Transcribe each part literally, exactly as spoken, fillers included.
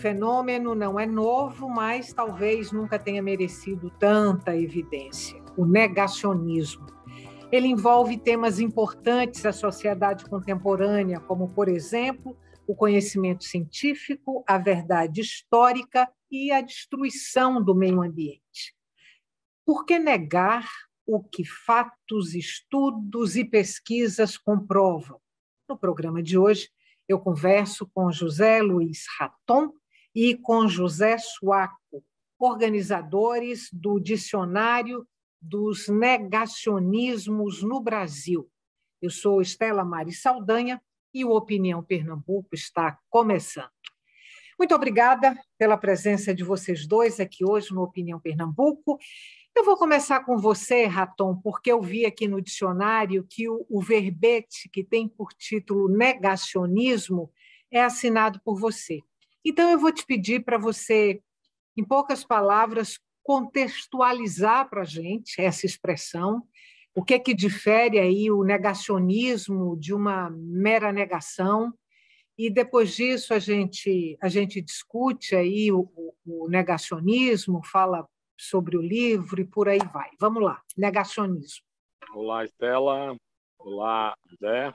fenômeno não é novo, mas talvez nunca tenha merecido tanta evidência: o negacionismo. Ele envolve temas importantes da sociedade contemporânea, como, por exemplo, o conhecimento científico, a verdade histórica e a destruição do meio ambiente. Por que negar o que fatos, estudos e pesquisas comprovam? No programa de hoje, eu converso com José Luiz Raton e com José Suaco, organizadores do Dicionário dos Negacionismos no Brasil. Eu sou Estela Mari Saldanha e o Opinião Pernambuco está começando. Muito obrigada pela presença de vocês dois aqui hoje no Opinião Pernambuco. Eu vou começar com você, Raton, porque eu vi aqui no dicionário que o, o verbete que tem por título negacionismo é assinado por você. Então, eu vou te pedir para você, em poucas palavras, contextualizar para a gente essa expressão, o que é que difere aí o negacionismo de uma mera negação, e depois disso a gente, a gente discute aí o, o, o negacionismo, fala sobre o livro e por aí vai. Vamos lá, negacionismo. Olá, Estela. Olá, Zé.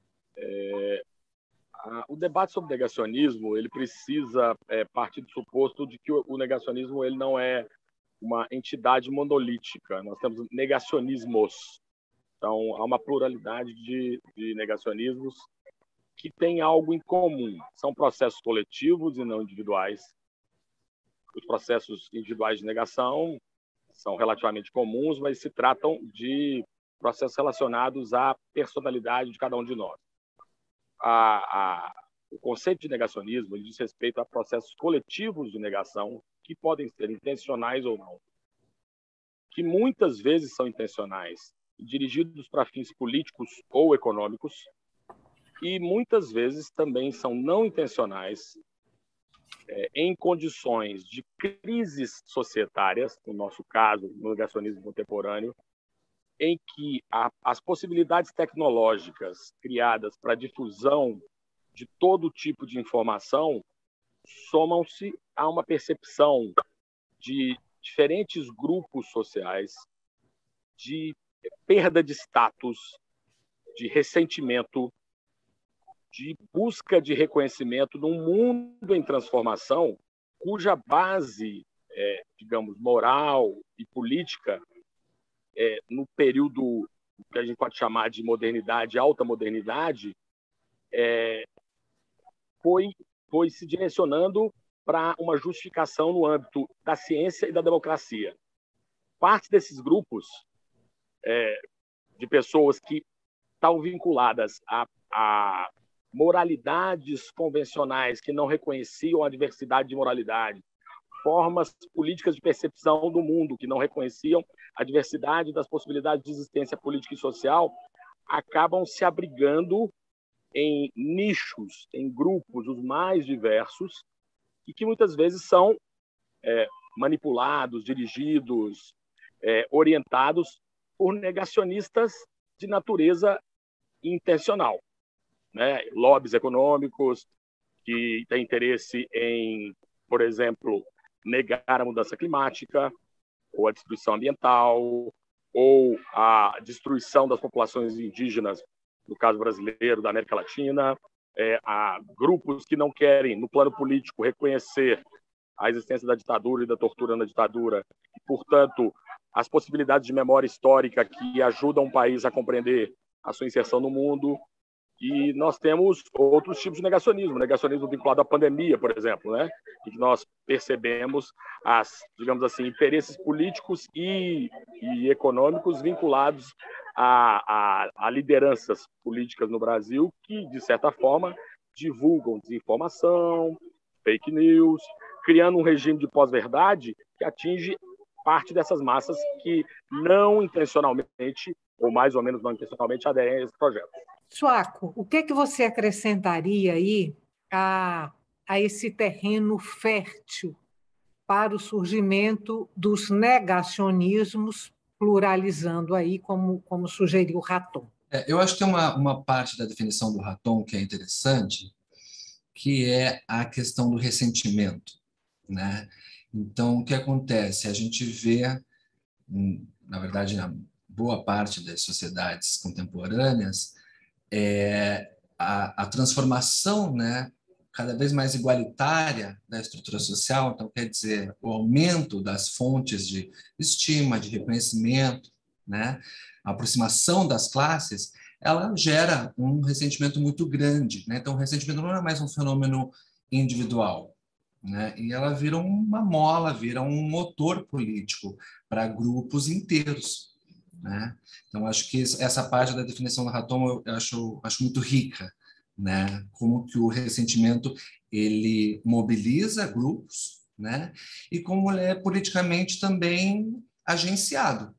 É, a, o debate sobre negacionismo ele precisa é, partir do suposto de que o, o negacionismo ele não é uma entidade monolítica. Nós temos negacionismos. Então, há uma pluralidade de, de negacionismos que têm algo em comum. São processos coletivos e não individuais. Os processos individuais de negação são relativamente comuns, mas se tratam de processos relacionados à personalidade de cada um de nós. A, a, o conceito de negacionismo ele diz respeito a processos coletivos de negação que podem ser intencionais ou não, que muitas vezes são intencionais, dirigidos para fins políticos ou econômicos, e muitas vezes também são não intencionais, É, em condições de crises societárias, no nosso caso, no negacionismo contemporâneo, em que a, as possibilidades tecnológicas criadas para a difusão de todo tipo de informação somam-se a uma percepção de diferentes grupos sociais, de perda de status, de ressentimento, de busca de reconhecimento num mundo em transformação, cuja base, é, digamos, moral e política, é, no período que a gente pode chamar de modernidade, alta modernidade, é, foi, foi se direcionando para uma justificação no âmbito da ciência e da democracia. Parte desses grupos é, de pessoas que estão vinculadas a, a moralidades convencionais que não reconheciam a diversidade de moralidade, formas políticas de percepção do mundo que não reconheciam a diversidade das possibilidades de existência política e social, acabam se abrigando em nichos, em grupos os mais diversos, e que muitas vezes são é, manipulados, dirigidos, é, orientados por negacionistas de natureza intencional. Né? Lobbies econômicos que têm interesse em, por exemplo, negar a mudança climática, ou a destruição ambiental, ou a destruição das populações indígenas, no caso brasileiro, da América Latina, é, há grupos que não querem, no plano político, reconhecer a existência da ditadura e da tortura na ditadura, e, portanto, as possibilidades de memória histórica que ajudam o país a compreender a sua inserção no mundo. E nós temos outros tipos de negacionismo, negacionismo vinculado à pandemia, por exemplo, né? Em que nós percebemos as, digamos assim, interesses políticos e, e econômicos vinculados a, a, a lideranças políticas no Brasil que, de certa forma, divulgam desinformação, fake news, criando um regime de pós-verdade que atinge parte dessas massas que não intencionalmente, ou mais ou menos não intencionalmente, aderem a esse projeto. Suaco, o que é que você acrescentaria aí a, a esse terreno fértil para o surgimento dos negacionismos, pluralizando aí, como, como sugeriu Raton? É, eu acho que tem uma, uma parte da definição do Raton que é interessante, que é a questão do ressentimento, né? Então, o que acontece? A gente vê, na verdade, na boa parte das sociedades contemporâneas, é, a, a transformação, né, cada vez mais igualitária da estrutura social, então, quer dizer, o aumento das fontes de estima, de reconhecimento, né, a aproximação das classes, ela gera um ressentimento muito grande, né? Então, o ressentimento não é mais um fenômeno individual, né? E ela vira uma mola, vira um motor político para grupos inteiros, né? Então, acho que essa parte da definição da Hatton eu acho, acho muito rica, né? Como que o ressentimento ele mobiliza grupos, né? E como ele é politicamente também agenciado.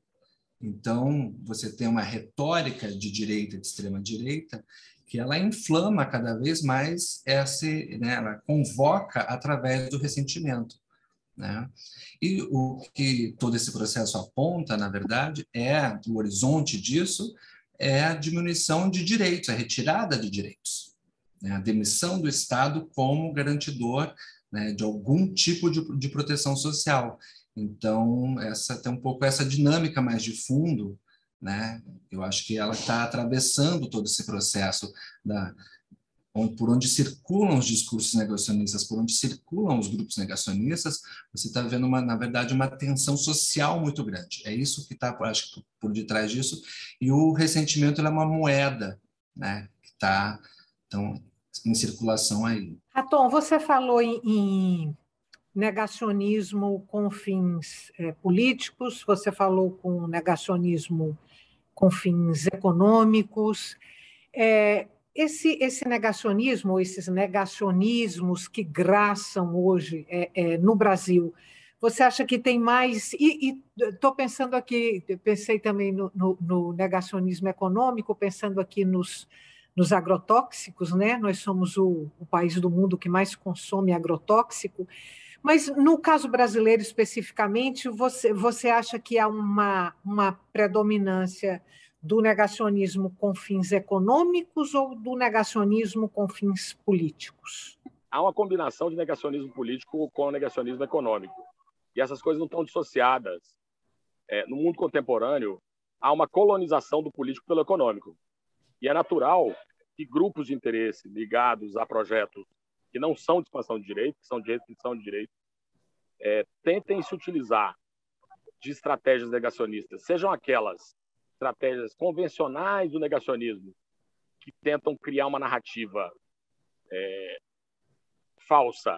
Então, você tem uma retórica de direita, de extrema-direita, que ela inflama cada vez mais, essa, né? Ela convoca através do ressentimento, né? E o que todo esse processo aponta, na verdade, é o horizonte disso, é a diminuição de direitos, a retirada de direitos, né? A demissão do Estado como garantidor, né, de algum tipo de, de proteção social. Então, essa tem um pouco essa dinâmica mais de fundo, né? Eu acho que ela está atravessando todo esse processo da por onde circulam os discursos negacionistas, por onde circulam os grupos negacionistas, você está vendo, uma, na verdade, uma tensão social muito grande. É isso que está, acho que, por detrás disso. E o ressentimento é uma moeda, né, que está então, em circulação aí. Hatton, você falou em, em negacionismo com fins é, políticos, você falou com negacionismo com fins econômicos. É, esse, esse negacionismo, esses negacionismos que graçam hoje é, é, no Brasil, você acha que tem mais... E estou pensando aqui, pensei também no, no, no negacionismo econômico, pensando aqui nos, nos agrotóxicos, né? Nós somos o, o país do mundo que mais consome agrotóxico, mas no caso brasileiro especificamente, você, você acha que há uma, uma predominância do negacionismo com fins econômicos ou do negacionismo com fins políticos? Há uma combinação de negacionismo político com negacionismo econômico. E essas coisas não estão dissociadas. É, no mundo contemporâneo, há uma colonização do político pelo econômico. E é natural que grupos de interesse ligados a projetos que não são de expansão de direito, que são de restrição de direito, é, tentem se utilizar de estratégias negacionistas, sejam aquelas estratégias convencionais do negacionismo, que tentam criar uma narrativa é, falsa,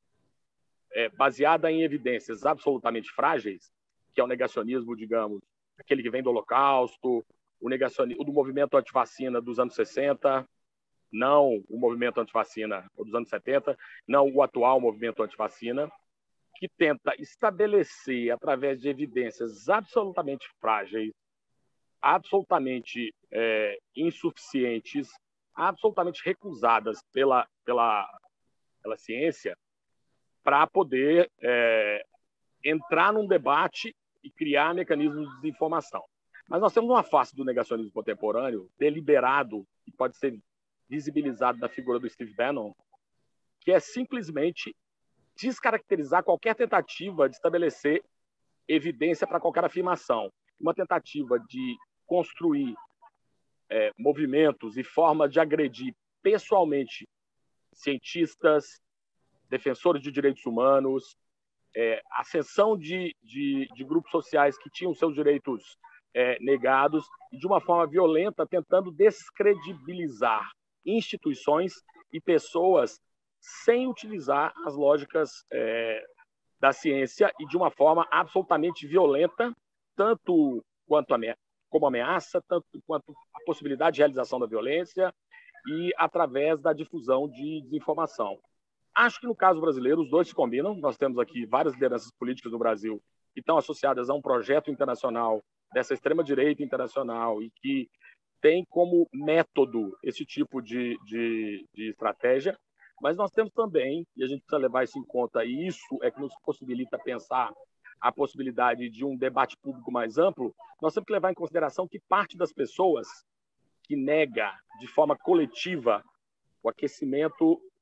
é, baseada em evidências absolutamente frágeis, que é o negacionismo, digamos, aquele que vem do Holocausto, o negacionismo do movimento antivacina dos anos sessenta, não o movimento antivacina dos anos setenta, não o atual movimento antivacina, que tenta estabelecer, através de evidências absolutamente frágeis, absolutamente é, insuficientes, absolutamente recusadas pela, pela, pela ciência, para poder é, entrar num debate e criar mecanismos de desinformação. Mas nós temos uma face do negacionismo contemporâneo, deliberado, que pode ser visibilizado na figura do Steve Bannon, que é simplesmente descaracterizar qualquer tentativa de estabelecer evidência para qualquer afirmação. Uma tentativa de construir é, movimentos e formas de agredir pessoalmente cientistas, defensores de direitos humanos, é, ascensão de, de, de grupos sociais que tinham seus direitos é, negados, e de uma forma violenta tentando descredibilizar instituições e pessoas sem utilizar as lógicas é, da ciência e de uma forma absolutamente violenta, tanto quanto amea- como ameaça, tanto quanto a possibilidade de realização da violência e através da difusão de desinformação. Acho que no caso brasileiro os dois se combinam. Nós temos aqui várias lideranças políticas no Brasil que estão associadas a um projeto internacional dessa extrema-direita internacional e que tem como método esse tipo de, de, de estratégia, mas nós temos também, e a gente precisa levar isso em conta, e isso é que nos possibilita pensar a possibilidade de um debate público mais amplo, nós temos que levar em consideração que parte das pessoas que nega de forma coletiva o aquecimento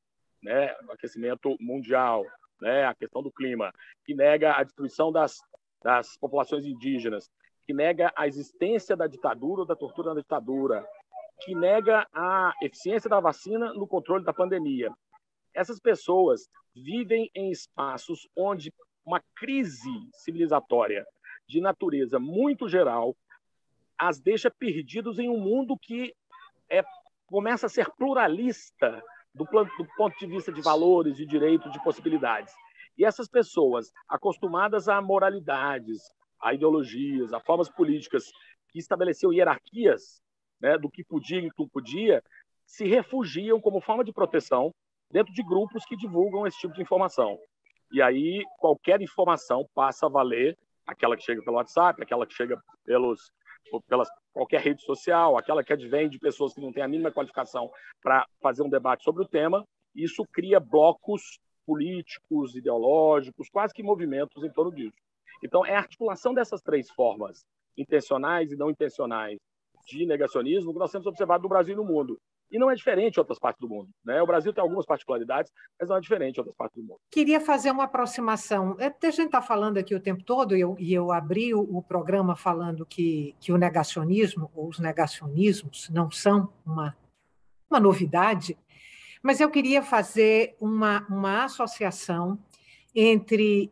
né, o aquecimento mundial, né, a questão do clima, que nega a destruição das, das populações indígenas, que nega a existência da ditadura ou da tortura na ditadura, que nega a eficiência da vacina no controle da pandemia. Essas pessoas vivem em espaços onde uma crise civilizatória de natureza muito geral as deixa perdidos em um mundo que é, começa a ser pluralista do, plano, do ponto de vista de valores, de direitos, de possibilidades. E essas pessoas, acostumadas a moralidades, a ideologias, a formas políticas que estabeleciam hierarquias, né, do que podia e não podia, se refugiam como forma de proteção dentro de grupos que divulgam esse tipo de informação. E aí qualquer informação passa a valer, aquela que chega pelo WhatsApp, aquela que chega pelos, pelas qualquer rede social, aquela que advém de pessoas que não têm a mínima qualificação para fazer um debate sobre o tema. Isso cria blocos políticos, ideológicos, quase que movimentos em torno disso. Então, é a articulação dessas três formas, intencionais e não intencionais, de negacionismo, que nós temos observado no Brasil e no mundo. E não é diferente em outras partes do mundo, né? O Brasil tem algumas particularidades, mas não é diferente em outras partes do mundo. Queria fazer uma aproximação. A gente está falando aqui o tempo todo, e eu, e eu abri o, o programa falando que, que o negacionismo, ou os negacionismos, não são uma, uma novidade, mas eu queria fazer uma, uma associação entre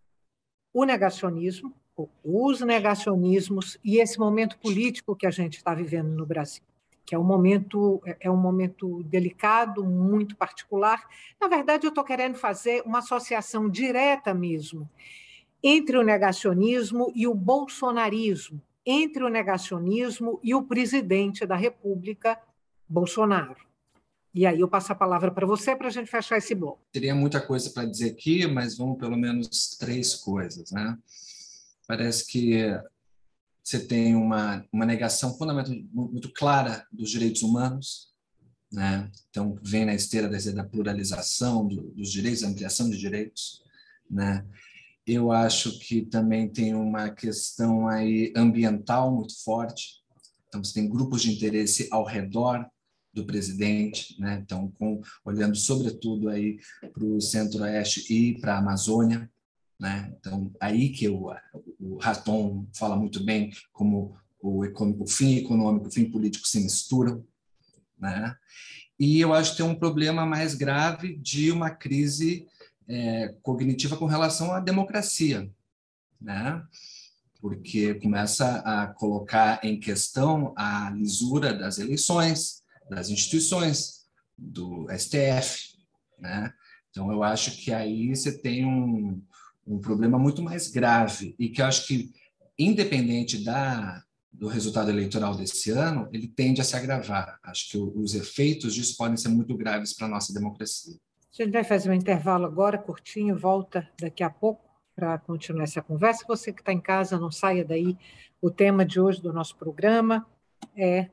o negacionismo, os negacionismos e esse momento político que a gente está vivendo no Brasil, que é um momento, é um momento delicado, muito particular. Na verdade, eu estou querendo fazer uma associação direta mesmo entre o negacionismo e o bolsonarismo, entre o negacionismo e o presidente da República, Bolsonaro. E aí eu passo a palavra para você para a gente fechar esse bloco. Teria muita coisa para dizer aqui, mas vamos pelo menos três coisas, né? Parece que você tem uma, uma negação fundamental muito clara dos direitos humanos, né? Então, vem na esteira da, da pluralização do, dos direitos, da ampliação de direitos, né? Eu acho que também tem uma questão aí ambiental muito forte. Então, você tem grupos de interesse ao redor do presidente, né? Então, com, olhando sobretudo aí para o Centro-Oeste e para a Amazônia, né? Então, aí que o, o Raton fala muito bem como o, o fim econômico e o fim político se misturam, né? E eu acho que tem um problema mais grave de uma crise é, cognitiva com relação à democracia, né? Porque começa a colocar em questão a lisura das eleições, das instituições, do S T F, né? Então, eu acho que aí você tem um, um problema muito mais grave e que eu acho que, independente da, do resultado eleitoral desse ano, ele tende a se agravar. Acho que os efeitos disso podem ser muito graves para a nossa democracia. A gente vai fazer um intervalo agora, curtinho, volta daqui a pouco para continuar essa conversa. Você que está em casa, não saia daí. O tema de hoje do nosso programa é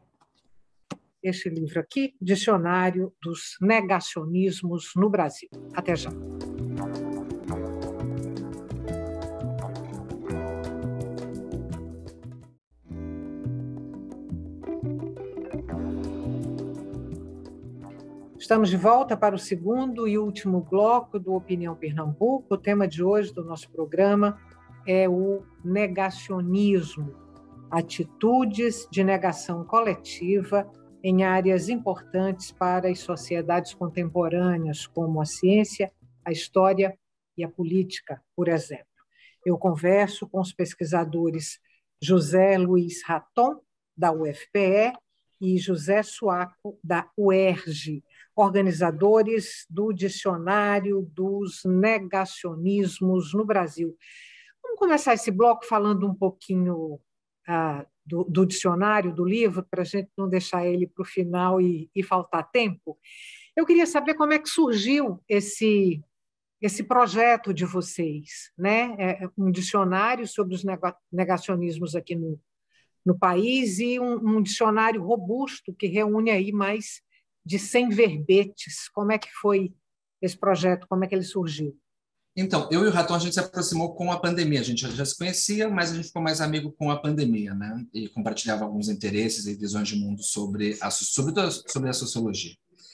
este livro aqui, Dicionário dos Negacionismos no Brasil. Até já. Estamos de volta para o segundo e último bloco do Opinião Pernambuco. O tema de hoje do nosso programa é o negacionismo, atitudes de negação coletiva em áreas importantes para as sociedades contemporâneas, como a ciência, a história e a política, por exemplo. Eu converso com os pesquisadores José Luiz Raton, da U F P E, e José Suaco, da U E R J, organizadores do Dicionário dos Negacionismos no Brasil. Vamos começar esse bloco falando um pouquinho ah, do, do dicionário, do livro, para a gente não deixar ele para o final e, e faltar tempo. Eu queria saber como é que surgiu esse, esse projeto de vocês, né? É um dicionário sobre os negacionismos aqui no, no país e um, um dicionário robusto que reúne aí mais de cem verbetes. Como é que foi esse projeto? Como é que ele surgiu? Então, eu e o Raton, a gente se aproximou com a pandemia. A gente já se conhecia, mas a gente ficou mais amigo com a pandemia, né? E compartilhava alguns interesses e visões de mundo sobre a, sobre, sobre a sociologia.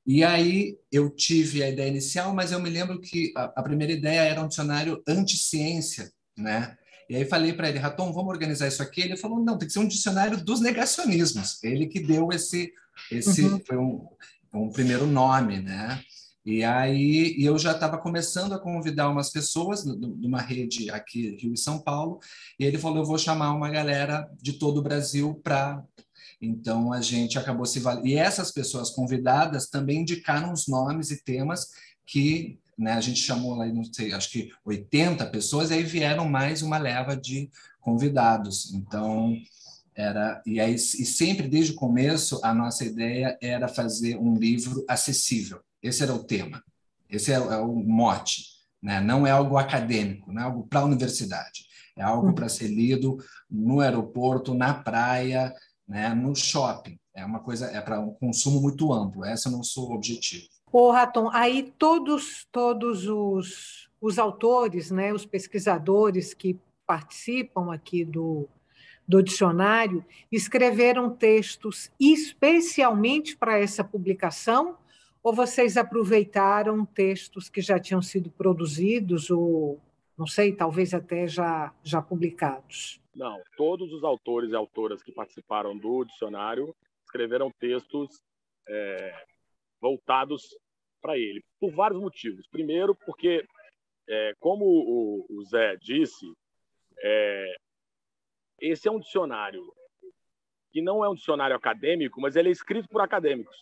E aí eu tive a ideia inicial, mas eu me lembro que a, a primeira ideia era um dicionário anti-ciência, né? E aí falei para ele, Raton, vamos organizar isso aqui? Ele falou, não, tem que ser um dicionário dos negacionismos. Ele que deu esse, esse Uhum. foi um, um primeiro nome, né? E aí e eu já estava começando a convidar umas pessoas numa rede aqui, Rio e São Paulo, e ele falou, eu vou chamar uma galera de todo o Brasil para... Então, a gente acabou se... val- E essas pessoas convidadas também indicaram os nomes e temas que, né, a gente chamou lá, não sei, acho que oitenta pessoas, e aí vieram mais uma leva de convidados. Então, era... E, aí, e sempre, desde o começo, a nossa ideia era fazer um livro acessível. Esse era o tema. Esse é o, é o mote, né? Não é algo acadêmico, não é algo para a universidade. É algo para Uhum. ser lido no aeroporto, na praia, né, no shopping. É uma coisa, é para um consumo muito amplo. Esse é o nosso objetivo. Ô, Raton, aí todos, todos os, os autores, né, os pesquisadores que participam aqui do, do dicionário, escreveram textos especialmente para essa publicação, ou vocês aproveitaram textos que já tinham sido produzidos, ou, não sei, talvez até já, já publicados? Não, todos os autores e autoras que participaram do dicionário escreveram textos é, voltados para ele, por vários motivos. Primeiro, porque, é, como o, o Zé disse, é, esse é um dicionário que não é um dicionário acadêmico, mas ele é escrito por acadêmicos.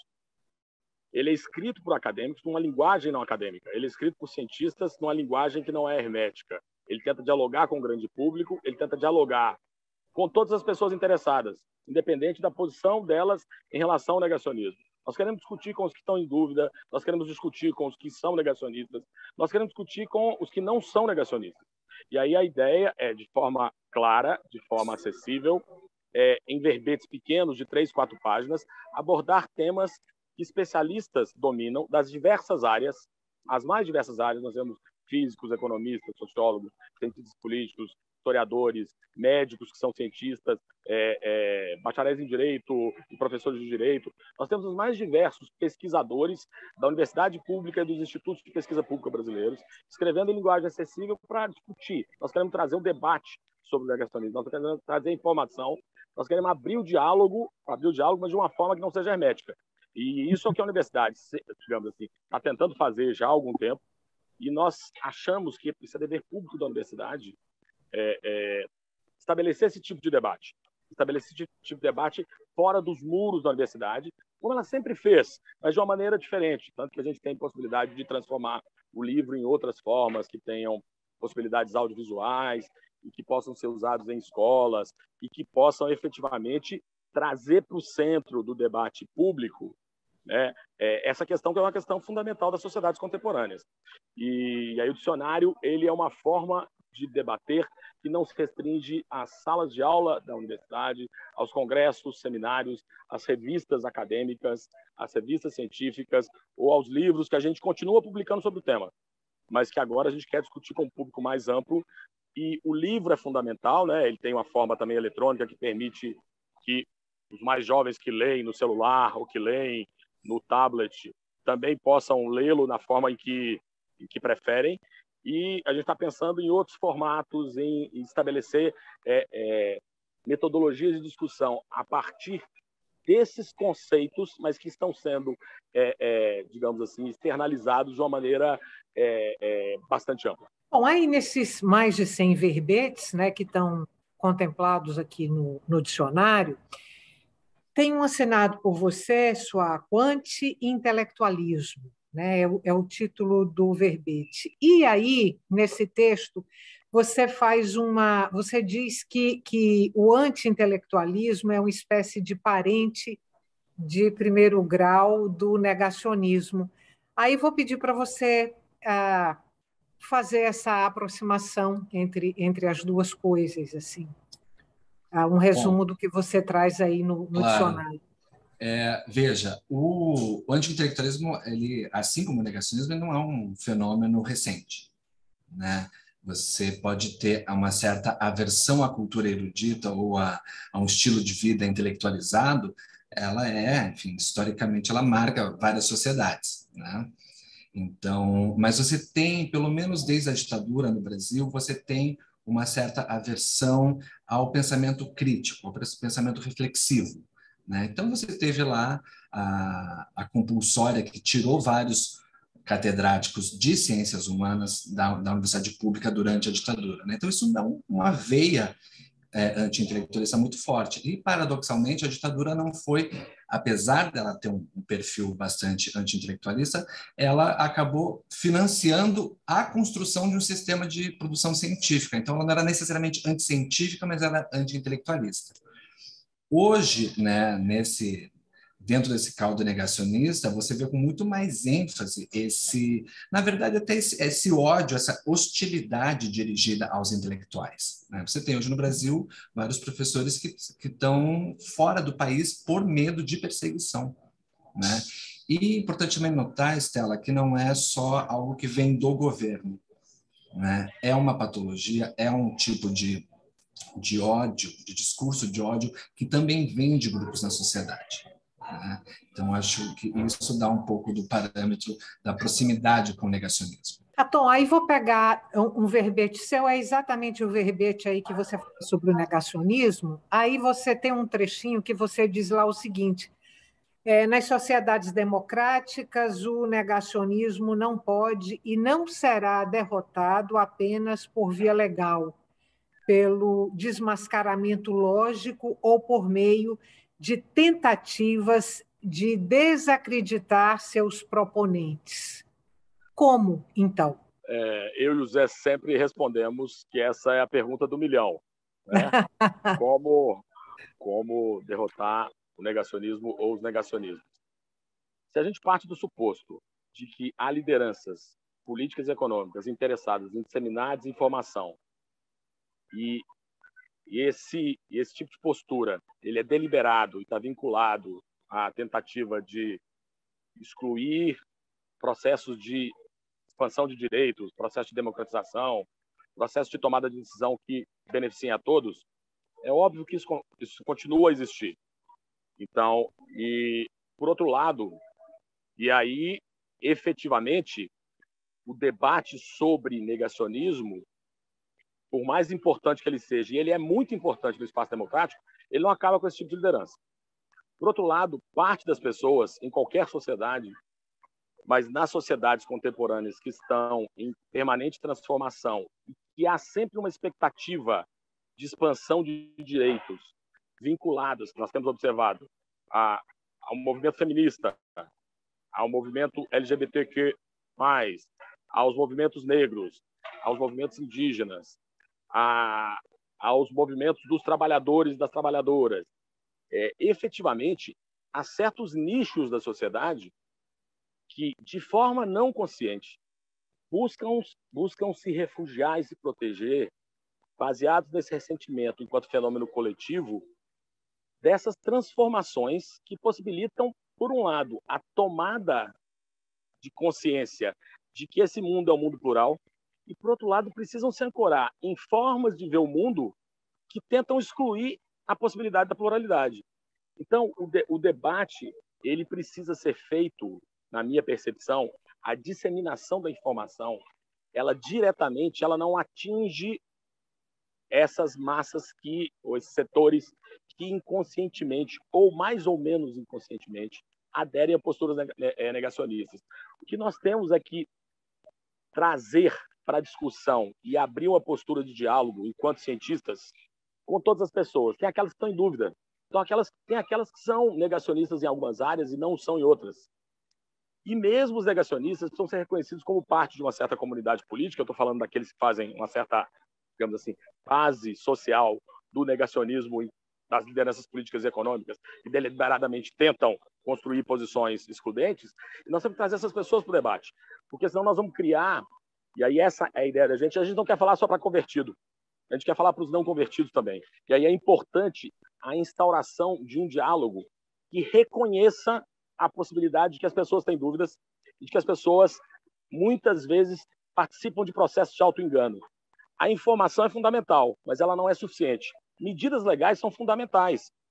Ele é escrito por acadêmicos numa linguagem não acadêmica. Ele é escrito por cientistas numa linguagem que não é hermética. Ele tenta dialogar com o grande público, ele tenta dialogar com todas as pessoas interessadas, independente da posição delas em relação ao negacionismo. Nós queremos discutir com os que estão em dúvida, nós queremos discutir com os que são negacionistas, nós queremos discutir com os que não são negacionistas. E aí a ideia é, de forma clara, de forma acessível, é, em verbetes pequenos, de três, quatro páginas, abordar temas que especialistas dominam das diversas áreas, as mais diversas áreas. Nós temos físicos, economistas, sociólogos, cientistas políticos, historiadores, médicos que são cientistas, é, é, bacharéis em direito e professores de direito. Nós temos os mais diversos pesquisadores da universidade pública e dos institutos de pesquisa pública brasileiros, escrevendo em linguagem acessível para discutir. Nós queremos trazer um debate sobre o negacionismo, nós queremos trazer informação, nós queremos abrir o diálogo, abrir o diálogo, mas de uma forma que não seja hermética. E isso é o que a universidade, digamos assim, está tentando fazer já há algum tempo, e nós achamos que isso é dever público da universidade, É, é, estabelecer esse tipo de debate, estabelecer esse tipo de debate fora dos muros da universidade, como ela sempre fez, mas de uma maneira diferente, tanto que a gente tem possibilidade de transformar o livro em outras formas, que tenham possibilidades audiovisuais, e que possam ser usados em escolas, e que possam efetivamente trazer para o centro do debate público, né, é, essa questão que é uma questão fundamental das sociedades contemporâneas. E, e aí o dicionário ele é uma forma de debater que não se restringe às salas de aula da universidade, aos congressos, seminários, às revistas acadêmicas, às revistas científicas ou aos livros que a gente continua publicando sobre o tema, mas que agora a gente quer discutir com um público mais amplo. E o livro é fundamental, né? Ele tem uma forma também eletrônica que permite que os mais jovens que leem no celular ou que leem no tablet também possam lê-lo na forma em que, em que preferem. E a gente está pensando em outros formatos, em, em estabelecer é, é, metodologias de discussão a partir desses conceitos, mas que estão sendo, é, é, digamos assim, externalizados de uma maneira é, é, bastante ampla. Bom, aí nesses mais de cem verbetes, né, que estão contemplados aqui no, no dicionário, tem um assinado por você, sua Quanti-intelectualismo, né? É o, é o título do verbete. E aí, nesse texto, você faz uma. Você diz que, que o anti-intelectualismo é uma espécie de parente de primeiro grau do negacionismo. Aí vou pedir para você ah, fazer essa aproximação entre, entre as duas coisas, assim. Ah, um Bom, resumo do que você traz aí no, no claro. dicionário. É, veja, o, o anti-intelectualismo, ele, assim como o negacionismo, ele não é um fenômeno recente, né? Você pode ter uma certa aversão à cultura erudita ou a, a um estilo de vida intelectualizado ela é, enfim, historicamente, ela marca várias sociedades, né? Então, mas você tem, pelo menos desde a ditadura no Brasil, você tem uma certa aversão ao pensamento crítico, ao pensamento reflexivo, né? Então, você teve lá a, a compulsória que tirou vários catedráticos de ciências humanas da, da universidade pública durante a ditadura, né? Então, isso dá uma veia é, anti-intelectualista muito forte. E, paradoxalmente, a ditadura não foi, apesar dela ter um, um perfil bastante anti-intelectualista, ela acabou financiando a construção de um sistema de produção científica. Então, ela não era necessariamente anti-científica, mas era anti-intelectualista. Hoje, né, nesse, dentro desse caldo negacionista, você vê com muito mais ênfase esse, na verdade, até esse, esse ódio, essa hostilidade dirigida aos intelectuais, né? Você tem hoje no Brasil vários professores que, que estão fora do país por medo de perseguição, né? E é importante também notar, Estela, que não é só algo que vem do governo, né? É uma patologia, é um tipo de de ódio, de discurso de ódio, que também vem de grupos na sociedade, né? Então, acho que isso dá um pouco do parâmetro da proximidade com o negacionismo. Ah, Tom, aí vou pegar um, um verbete seu, é exatamente o verbete aí que você fala sobre o negacionismo. Aí você tem um trechinho que você diz lá o seguinte: é, nas sociedades democráticas, o negacionismo não pode e não será derrotado apenas por via legal, pelo desmascaramento lógico ou por meio de tentativas de desacreditar seus proponentes. Como, então? É, eu e o Zé sempre respondemos que essa é a pergunta do milhão, né? Como, como derrotar o negacionismo ou os negacionismos? Se a gente parte do suposto de que há lideranças políticas e econômicas interessadas em disseminar a desinformação e, e esse, esse tipo de postura ele é deliberado e está vinculado à tentativa de excluir processos de expansão de direitos, processo de democratização, processo de tomada de decisão que beneficiem a todos, é óbvio que isso, isso continua a existir. Então, e por outro lado, e aí, efetivamente, o debate sobre negacionismo, por mais importante que ele seja, e ele é muito importante no espaço democrático, ele não acaba com esse tipo de liderança. Por outro lado, parte das pessoas, em qualquer sociedade, mas nas sociedades contemporâneas que estão em permanente transformação, e que há sempre uma expectativa de expansão de direitos vinculados, que nós temos observado, a, ao movimento feminista, ao movimento L G B T Q mais, aos movimentos negros, aos movimentos indígenas, a, aos movimentos dos trabalhadores e das trabalhadoras. É, efetivamente, há certos nichos da sociedade que, de forma não consciente, buscam, buscam se refugiar e se proteger, baseados nesse ressentimento enquanto fenômeno coletivo, dessas transformações que possibilitam, por um lado, a tomada de consciência de que esse mundo é um mundo plural e, por outro lado, precisam se ancorar em formas de ver o mundo que tentam excluir a possibilidade da pluralidade. Então, o, de, o debate ele precisa ser feito, na minha percepção, a disseminação da informação, ela diretamente ela não atinge essas massas que, ou esses setores que inconscientemente, ou mais ou menos inconscientemente, aderem a posturas negacionistas. O que nós temos é que trazer para a discussão e abrir uma postura de diálogo, enquanto cientistas, com todas as pessoas. Tem aquelas que estão em dúvida. Então, aquelas, tem aquelas que são negacionistas em algumas áreas e não são em outras. E mesmo os negacionistas precisam ser reconhecidos como parte de uma certa comunidade política. Eu estou falando daqueles que fazem uma certa, digamos assim, base social do negacionismo das lideranças políticas e econômicas e deliberadamente tentam construir posições excludentes. E nós temos que trazer essas pessoas para o debate, porque senão nós vamos criar, e aí essa é a ideia da gente, a gente não quer falar só para convertido, a gente quer falar para os não convertidos também. E aí é importante a instauração de um diálogo que reconheça a possibilidade de que as pessoas têm dúvidas e de que as pessoas, muitas vezes, participam de processos de auto-engano. A informação é fundamental, mas ela não é suficiente. Medidas legais são fundamentais,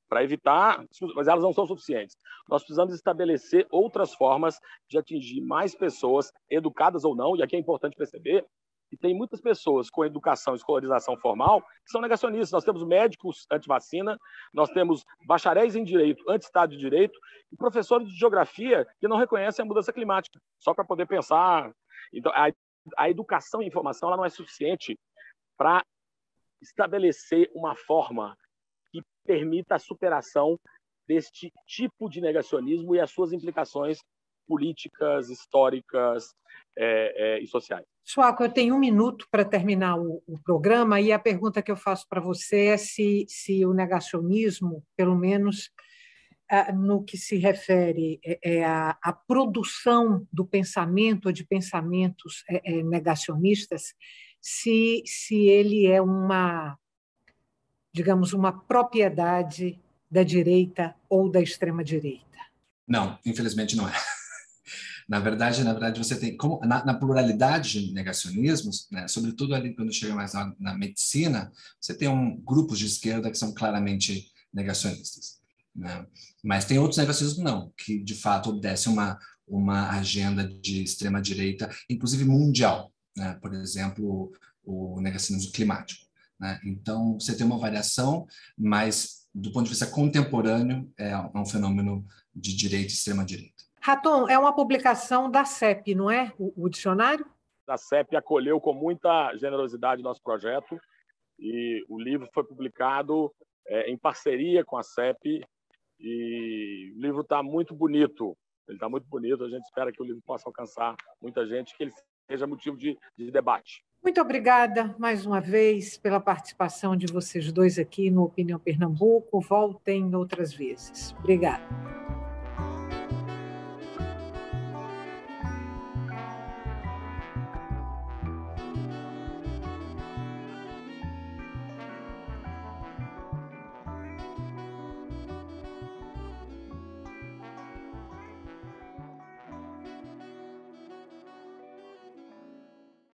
para evitar, mas elas não são suficientes. Nós precisamos estabelecer outras formas de atingir mais pessoas, educadas ou não, e aqui é importante perceber que tem muitas pessoas com educação e escolarização formal que são negacionistas. Nós temos médicos anti-vacina, nós temos bacharéis em direito, anti-estado de direito, e professores de geografia que não reconhecem a mudança climática, só para poder pensar. Então, a, a educação e a informação ela não é suficiente para estabelecer uma forma que permita a superação deste tipo de negacionismo e as suas implicações políticas, históricas é, é, e sociais. Suaco, eu tenho um minuto para terminar o, o programa e a pergunta que eu faço para você é se, se o negacionismo, pelo menos ah, no que se refere é, é a, a produção do pensamento ou de pensamentos é, é, negacionistas, se, se ele é uma, digamos, uma propriedade da direita ou da extrema-direita. Não, infelizmente não é. Na verdade, na verdade, você tem como na, na pluralidade de negacionismos, né, sobretudo ali quando chega mais na, na medicina, você tem um, grupos de esquerda que são claramente negacionistas, né? Mas tem outros negacionismos não, que de fato obedecem uma uma agenda de extrema direita, inclusive mundial, né? Por exemplo, o, o negacionismo climático, né? Então você tem uma variação, mas do ponto de vista contemporâneo é um fenômeno de direita e extrema direita. Raton, é uma publicação da C E P, não é? O, o dicionário? A C E P acolheu com muita generosidade nosso projeto e o livro foi publicado é, em parceria com a C E P e o livro está muito bonito. Ele está muito bonito, a gente espera que o livro possa alcançar muita gente, que ele seja motivo de, de debate. Muito obrigada, mais uma vez, pela participação de vocês dois aqui no Opinião Pernambuco. Voltem outras vezes. Obrigada.